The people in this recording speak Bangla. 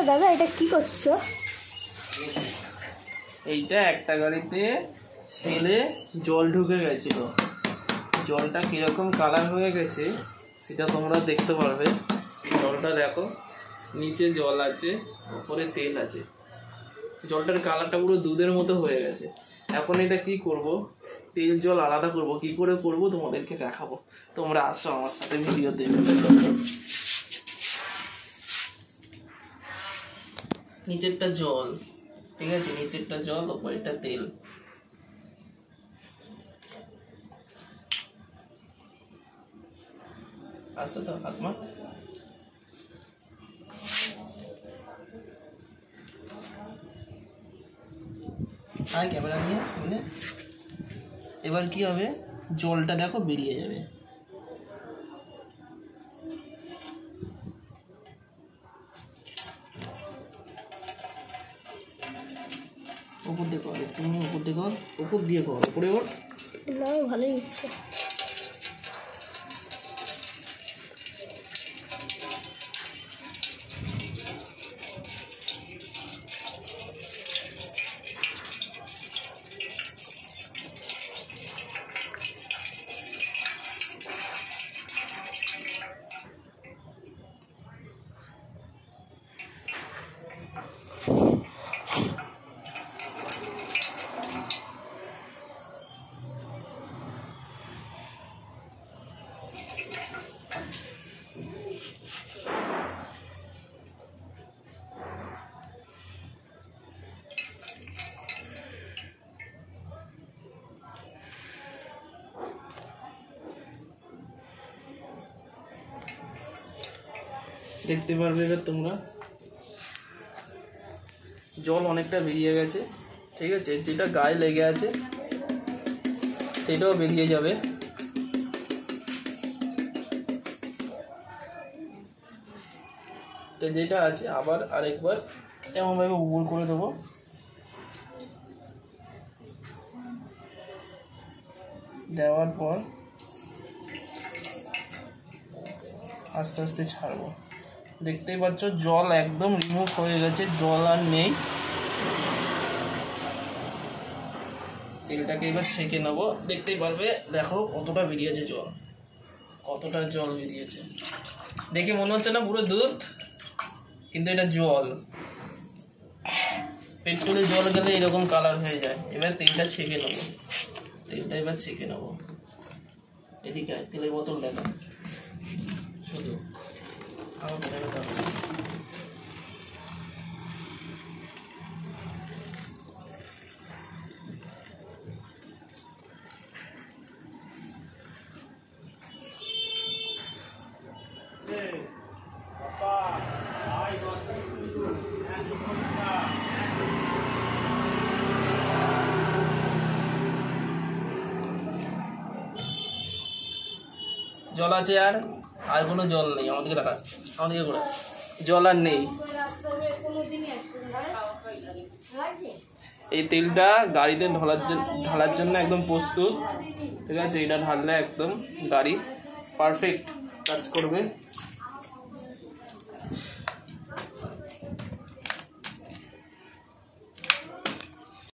দাদা এটা কি করছো? এইটা একটা গাড়িতে তেলে জল ঢুকে গেছিল, জলটা কিরকম কালার হয়ে গেছে সেটা তোমরা দেখতে পারবে। জলটা দেখো, নিচে জল আছে, উপরে তেল আছে, জলটার কালারটা পুরো দুধের মতো হয়ে গেছে। এখন এটা কি করব, তেল জল আলাদা করব, কি করে করব তোমাদেরকে দেখাবো। তোমরা আসো আমার সাথে ভিডিওতে। নিচেরটা জল, ঠিক আছে, নিচেরটা জল, উপরেরটা তেল। আসছে তো আত্মা? আর ক্যামেরা নিয়ে সামনে। এবার কি হবে, জলটা দেখো বেরিয়ে যাবে। উপর দিয়ে কর, তুমি উপর দিয়ে কর, উপর দিয়ে কর, উপরে ওর। না ভালোই হচ্ছে। দেখতে পারবে এবার তোমরা, জল অনেকটা বেরিয়ে গেছে, ঠিক আছে। যেটা গায়ে লেগে আছে সেটাও বেরিয়ে যাবে। তো যেটা আছে আবার আরেকবার এমনভাবে উপর করে দেবো। দেওয়ার পর আস্তে আস্তে ছাড়বো। দেখতেই পাচ্ছ জল একদম রিমুভ হয়ে গেছে, জল আর নেই। তেলটাকে এবার ছেঁকে নেবো। দেখতেই পারবে, দেখো কতটা বেরিয়েছে জল, কতটা জল বেরিয়েছে। দেখে মনে হচ্ছে না পুরো দুধ, কিন্তু এটা জল। পেট্রোলে জল গেলে এরকম কালার হয়ে যায়। এবার তেলটা ছেঁকে নেবো, তেলটা এবার ছেঁকে নেবো। এদিকে তেলের বোতল দেখা শুধু আমার জল আছে, আর কোনো জল নেই। আমাদেরকে দেখা, আমাদেরকে ঘোরা, জল আর নেই। এই তেলটা গাড়িতে ঢালার জন্য একদম প্রস্তুত, ঠিক আছে। এটা ঢাললে একদম গাড়ি পারফেক্ট কাজ করবে।